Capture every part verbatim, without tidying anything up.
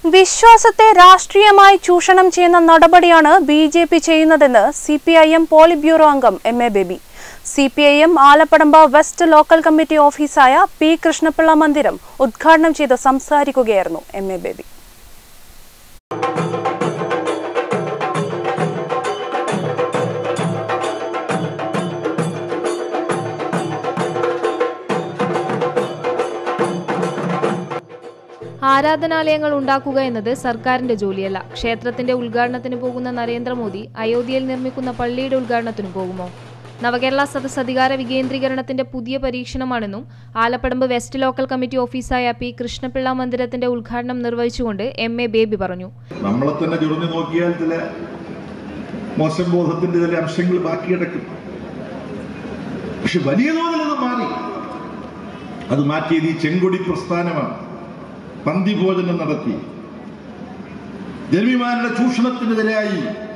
വിശ്വാസത്തെ രാഷ്ട്രീയമായി ചൂഷണം ചെയ്യുന്ന നടപടിയാണ് ബി ജെ പി ചെയ്യുന്നതെന്ന് C P I M politburo അംഗം M A Baby. C P I M Alappadamba west local committee ഓഫീസായ പി കൃഷ്ണപിള്ള മന്ദിരം ഉദ്ഘാടനം ചെയ്ത് സംസാരിക്കുകയായിരുന്നു എം എ ബേബി. ആരാധനാലയങ്ങൾ ഉണ്ടാക്കുക എന്നത് സർക്കാരിന്റെ ജോലിയല്ല. ക്ഷേത്രത്തിന്റെ ഉദ്ഘാടനത്തിന് പോകുന്ന നരേന്ദ്രമോദി അയോധ്യയിൽ നിർമ്മിക്കുന്ന പള്ളിയുടെ ഉദ്ഘാടനത്തിന് പോകുമോ? നവകേരള സദസ് അധികാര വികേന്ദ്രീകരണത്തിന്റെ പുതിയ പരീക്ഷണമാണെന്നും ആലപ്പടമ്പ് വെസ്റ്റ് ലോക്കൽ കമ്മിറ്റി ഓഫീസായ പി കൃഷ്ണപിള്ള മന്ദിരത്തിന്റെ ഉദ്ഘാടനം നിർവഹിച്ചുകൊണ്ട് എം എ ബേബി പറഞ്ഞു. നമ്മളെ തന്നെ ചുരുങ്ങി നോക്കിയാൽ ചില മോശം ബോധത്തിന്റെ ചില അംശങ്ങൾ ബാക്കി കിടക്കും. പക്ഷെ വലിയ തോതിൽ അത് മാറി. അത് മാറ്റിയത് ഈ ചെങ്കൊടി പ്രസ്ഥാനമാണ്. പന്തിഭോജനം നടത്തി ജന്മിമാരുടെ ചൂഷണത്തിനെതിരായി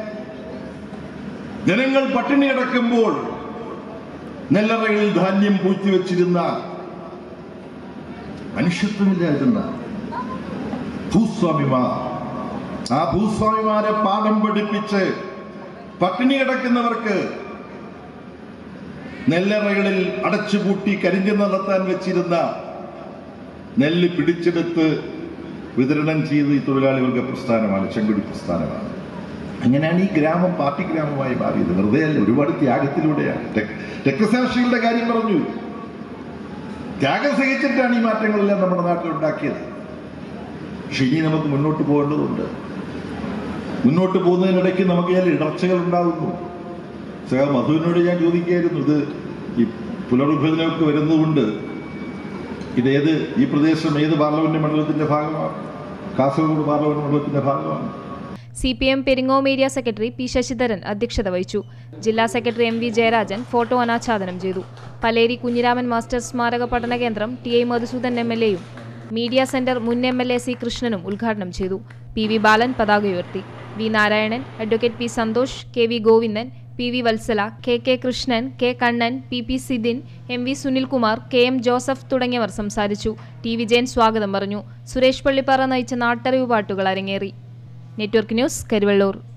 ജനങ്ങൾ പട്ടിണി കിടക്കുമ്പോൾ നെല്ലറകളിൽ ധാന്യം പൂഴ്ത്തിവെച്ചിരുന്ന മനുഷ്യത്വമില്ലായിരുന്ന ഭൂസ്വാമിമാർ, ആ ഭൂസ്വാമിമാരെ പാഠം പഠിപ്പിച്ച് പട്ടിണി കിടക്കുന്നവർക്ക് നെല്ലറകളിൽ അടച്ചുപൂട്ടി കരിഞ്ഞു നടത്താൻ വെച്ചിരുന്ന നെല്ല് പിടിച്ചെടുത്ത് വിതരണം ചെയ്ത് ഈ തൊഴിലാളി വർഗ പ്രസ്ഥാനമാണ്, ചെങ്കൊടി പ്രസ്ഥാനമാണ്. അങ്ങനെയാണ് ഈ ഗ്രാമം പാർട്ടി ഗ്രാമമായി മാറിയത്. വെറുതെ അല്ല, ഒരുപാട് ത്യാഗത്തിലൂടെയാണ്. രക്തസാക്ഷികളുടെ കാര്യം പറഞ്ഞു. ത്യാഗം സഹിച്ചിട്ടാണ് ഈ മാറ്റങ്ങളെല്ലാം നമ്മുടെ നാട്ടിൽ ഉണ്ടാക്കിയത്. പക്ഷെ ഇനി നമുക്ക് മുന്നോട്ട് പോകേണ്ടതുണ്ട്. മുന്നോട്ട് പോകുന്നതിനിടയ്ക്ക് നമുക്ക് ചില ഇടർച്ചകൾ ഉണ്ടാകുന്നു. സഹ മധുവിനോട് ഞാൻ ചോദിക്കുകയായിരുന്നു, ഇത് ഈ പുനർവിഭജനമൊക്കെ വരുന്നതുകൊണ്ട് ഇതേത് ഈ പ്രദേശം ഏത് പാർലമെന്റ് മണ്ഡലത്തിന്റെ ഭാഗമാണ്? കാസർഗോഡ് പാർലമെന്റ് മണ്ഡലത്തിന്റെ ഭാഗമാണ്. C P M Peringome area secretary P Sasidharan അധ്യക്ഷത വഹിച്ചു. ജില്ലാ secretary M V Jayarajan photo അനാച്ഛാദനം ചെയ്തു. പലേരി കുഞ്ഞിരാമൻ മാസ്റ്റർ സ്മാരക പഠന കേന്ദ്രം T I Madhusudan M L എയും മീഡിയ സെന്റർ മുൻ എം എൽ എ സി കൃഷ്ണനും ഉദ്ഘാടനം ചെയ്തു. പി വി ബാലൻ പതാക ഉയർത്തി. V Narayanan, advocate P Santhosh, K V Govindan, P V Vatsala, K K Krishnan, K Kannan, P P Sidin, M V Sunilkumar, K M Joseph തുടങ്ങിയവർ സംസാരിച്ചു. ടി വിജയൻ സ്വാഗതം പറഞ്ഞു. സുരേഷ് പള്ളിപ്പാറ നയിച്ച നാട്ടറിവ് പാട്ടുകൾ അരങ്ങേറി. Network news, Karivellur.